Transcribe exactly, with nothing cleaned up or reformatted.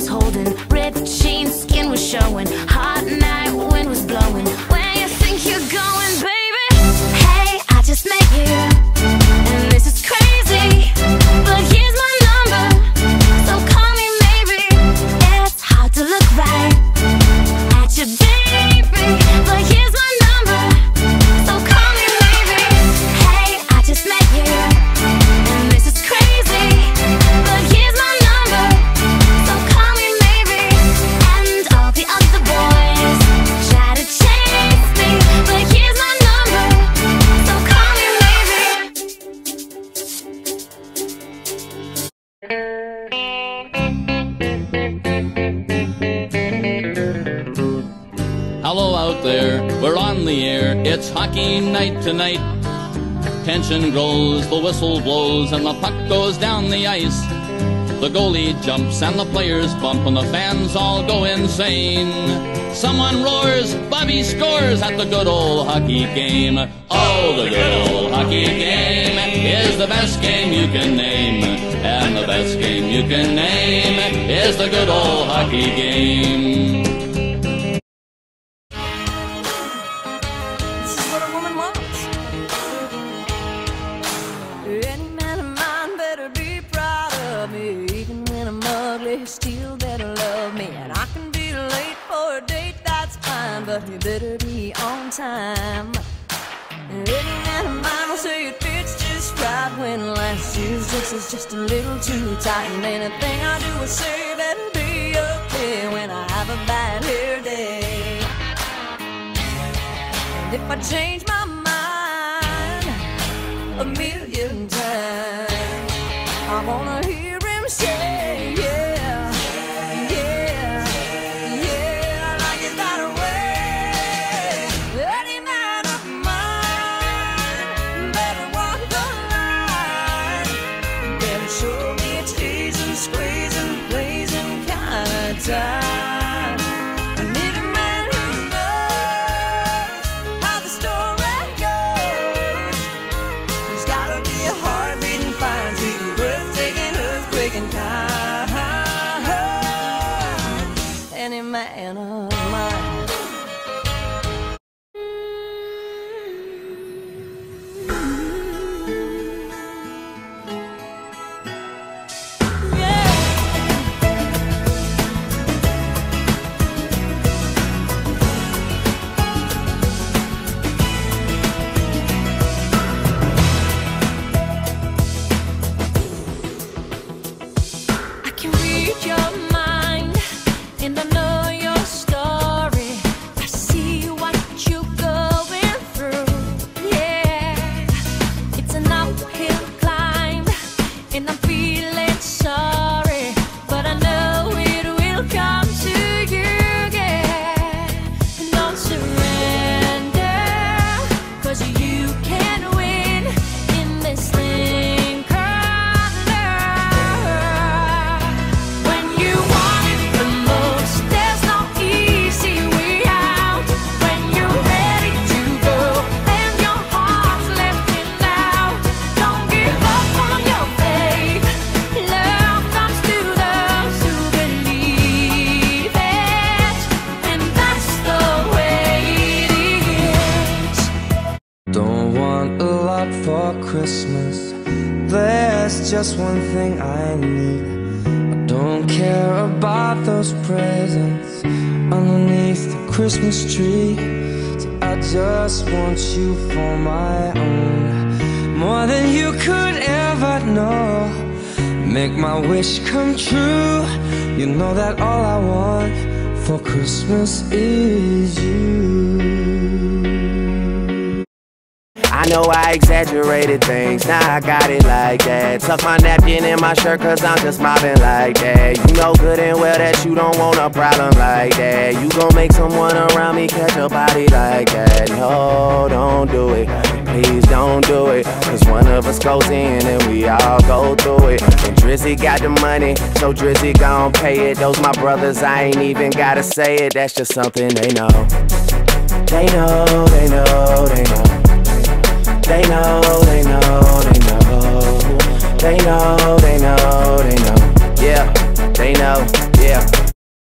was holding, ripped jeans, skin was showing, hot night, wind was blowing. Where you think you're going, baby? Hey, I just met you, and this is crazy, but here's my number, so call me maybe. It's hard to look right at you, baby, but here's my number, so call me maybe. Hey, I just met you, and this is crazy, but here's my number, so call me maybe. And all the other boys try to chase me, but here's my number, so call me maybe. Hello out there, we're on the air, it's hockey night tonight. Tension grows, the whistle blows, and the puck goes down the ice. The goalie jumps and the players bump and the fans all go insane. Someone roars, Bobby scores at the good old hockey game. Oh, the good old hockey game is the best game you can name. And the best game you can name is the good old hockey game. This is what a woman wants. Any man of mine better be proud of me. Even when I'm ugly, he still better love me. And I can be late for a date, that's fine, but he better be on time. Any man of mine will say it fits just right when last year's dress is just a little too tight. And anything I do or say better be okay when I have a bad hair day. And if I change my mind a million times, I wanna hear him say, yeah, yeah, yeah, I like it that way. Any man of mine better walk the line, better show me it's teasing, squeezing, blazing kind of time. I need a man who knows how the story goes. He's gotta be a heart-beating, fine, sweet, breathtaking, earthquaking kind. Any man of mine. I can read your mind, and I know your story. I see what you're going through. Yeah, it's an uphill climb, and I'm feeling sorry, but I know it will come to you. Yeah, and don't surrender, 'cause you can win in this thing called love. When you want it the most, there's no easy way out. When you're ready to go and your heart's lifting loud, don't give up on your faith. Love comes to those who believe it, and that's the way it is. Don't want a lot for Christmas. There's just one thing I need. I don't care about those presents underneath the Christmas tree. So I just want you for my own, more than you could ever know. Make my wish come true. You know that all I want for Christmas is you. I know I exaggerated things, now I got it like that. Tuck my napkin in my shirt cause I'm just mobbing like that. You know good and well that you don't want a problem like that. You gon' make someone around me catch a body like that. No, don't do it, please don't do it, cause one of us goes in and we all go through it. And Drizzy got the money, so Drizzy gon' pay it. Those my brothers, I ain't even gotta say it, that's just something they know. They know, they know, they know. They know, they know, they know. They know, they know, they know. Yeah, they know, Yeah.